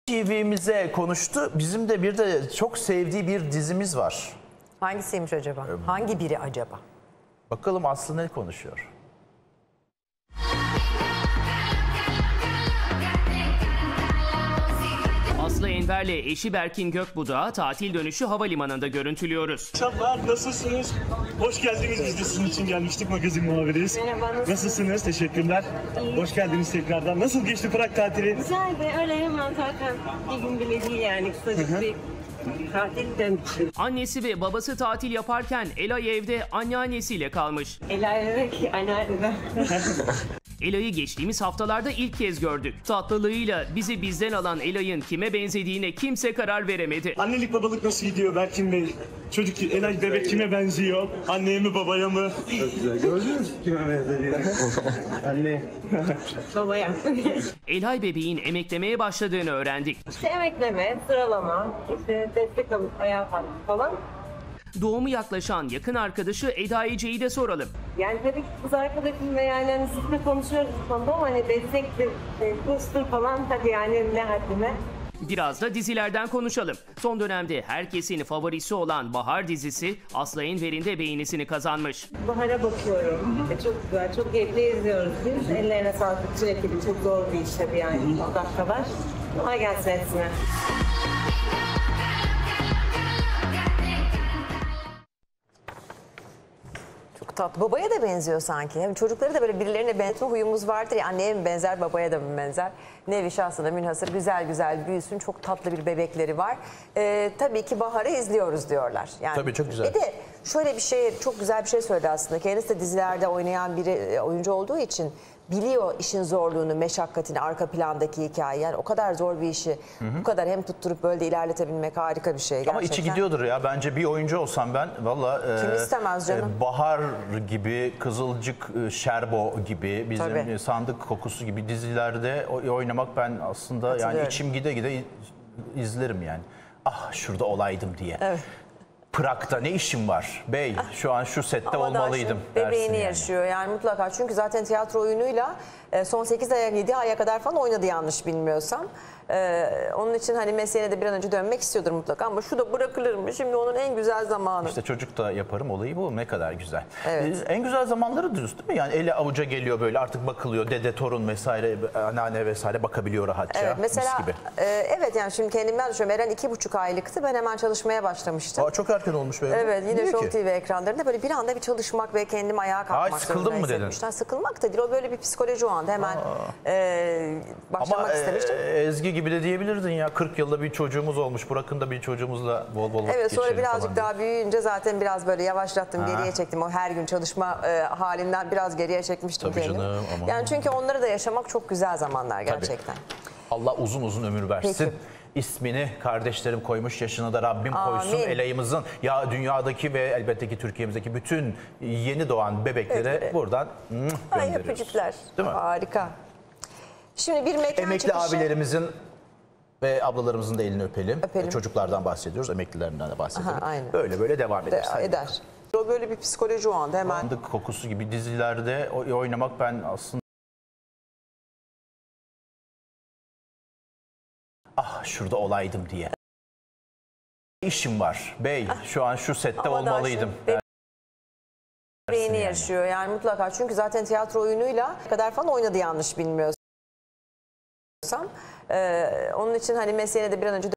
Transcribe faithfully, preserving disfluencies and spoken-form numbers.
T V'mize konuştu. Bizim de bir de çok sevdiği bir dizimiz var. Hangisiymiş acaba? Ee, Hangi biri acaba? Bakalım Aslı ne konuşuyor? Aslı Enver'le eşi Berkin Gökbuğ'da tatil dönüşü havalimanında görüntülüyoruz. Merhabalar, nasılsınız? Hoş geldiniz. Biz de sizin için gelmiştik, magazin muhabiriyiz. Merhaba, nasılsınız? Nasılsınız? Teşekkürler. İyi. Hoş geldiniz tekrardan. Nasıl geçti Prag tatili? Güzeldi, öyle hemen zaten bir gün bile değil yani kısacık bir tatil dönüşü. Annesi ve babası tatil yaparken Elay evde anneannesiyle kalmış. Ela evet, anneanneden. Elay'ı geçtiğimiz haftalarda ilk kez gördük. Tatlılığıyla bizi bizden alan Elay'ın kime benzediğine kimse karar veremedi. Annelik babalık nasıl gidiyor Berkin Bey? Çocuk, Elay bebek kime benziyor? Anneye mi babaya mı? Çok güzel. Gördünüz mü kime benzediğini? Anne. Babaya. Elay bebeğin emeklemeye başladığını öğrendik. İşte emekleme, sıralama, işte destek alıp ayağa kalkma falan. Doğumu yaklaşan yakın arkadaşı Eda Ece'yi de soralım. Yani tabii ki kız arkadaşım ve yani hani sizinle konuşuyoruz bu konuda ama hani destektir, kurstur falan tabii yani ne haddime. Biraz da dizilerden konuşalım. Son dönemde herkesin favorisi olan Bahar dizisi Aslı Enver'in de beğenisini kazanmış. Bahar'a bakıyorum. E, çok güzel, çok keyifli izliyoruz biz. Ellerine sağlık, bütün ekibi çok zor bir iş tabii yani. O dakikalar. Kolay gelsin hepsine. Çok tatlı. Babaya da benziyor sanki. Hem çocukları da böyle birilerine benzetme huyumuz vardır ya. Anneye mi benzer, babaya da mı benzer? Nevi şahsına münhasır güzel güzel büyüsün. Çok tatlı bir bebekleri var. Ee, tabii ki Bahar'ı izliyoruz diyorlar. Yani, Tabii çok güzel. Bir de şöyle bir şey, çok güzel bir şey söyledi aslında. Kendisi de dizilerde oynayan biri, oyuncu olduğu için biliyor işin zorluğunu, meşakkatini, arka plandaki hikayeyi. Yani o kadar zor bir işi hı hı. bu kadar hem tutturup böyle de ilerletebilmek harika bir şey gerçekten. Ama içi gidiyordur ya. Bence bir oyuncu olsam ben valla Kim istemez canım? E, Bahar gibi, Kızılcık e, Şerbo gibi, bizim Tabii. Sandık Kokusu gibi dizilerde oynamak ben aslında yani içim gide gide izlerim yani. Ah şurada olaydım diye. Evet. Prag'da ne işim var bey? Şu an şu sette ama olmalıydım. Bebeğini yani. yaşıyor yani mutlaka. Çünkü zaten tiyatro oyunuyla son sekiz aya yedi aya kadar falan oynadı yanlış bilmiyorsam. Ee, onun için hani mesleğine de bir an önce dönmek istiyordur mutlaka ama şu da bırakılır mı? Şimdi onun en güzel zamanı. İşte çocuk da yaparım olayı bu, ne kadar güzel. Evet. Ee, en güzel zamanları diyorsun değil mi? Yani eli avuca geliyor böyle artık bakılıyor, dede torun vesaire, anneanne vesaire bakabiliyor rahatça. Evet mesela mis gibi. E, evet yani şimdi kendimden düşünüyorum. Eren iki buçuk aylıktı, ben hemen çalışmaya başlamıştım. Aa, çok erken olmuş be. Evet yine Niye Show ki? T V ekranlarında böyle bir anda bir çalışmak ve kendim ayağa kalkmak Aa, sıkıldın zorunda mı dedin? hissetmişler. Sıkılmak da değil, o böyle bir psikoloji o anda hemen e, başlamak Ama istemiştim. e, Ezgi gibi de diyebilirdin ya, kırk yılda bir çocuğumuz olmuş, bırakın da bir çocuğumuzla bol bol vakit Evet sonra geçirelim birazcık falan daha büyüyünce zaten biraz böyle yavaşlattım, Ha. geriye çektim. O her gün çalışma e, halinden biraz geriye çekmiştim Tabii kendimi. canım, aman. Yani çünkü onları da yaşamak çok güzel zamanlar gerçekten. Allah uzun uzun ömür versin. Peki. İsmini kardeşlerim koymuş, yaşını da Rabbim koysun. Amin. Elayımızın ya dünyadaki ve elbette ki Türkiye'mizdeki bütün yeni doğan bebeklere Evet. buradan mwah, Ay gönderiyoruz. öpücükler. Değil mi? Harika. Şimdi bir mekan Emekli çıkışı. abilerimizin ve ablalarımızın da elini öpelim. Öpelim. Çocuklardan bahsediyoruz, emeklilerinden de bahsedelim. Aha, aynen. Böyle böyle devam de, ederiz. Hadi eder. bakalım. O böyle bir psikoloji o anda hemen. Sandık Kokusu gibi dizilerde oynamak ben aslında ah şurada olaydım diye. İşim var bey, şu an şu sette Ama daha olmalıydım. şimdi Bebeğini yani. yaşıyor yani mutlaka. Çünkü zaten tiyatro oyunuyla kadar falan oynadı yanlış bilmiyorsam. Ee, onun için hani mesleğine de bir an önce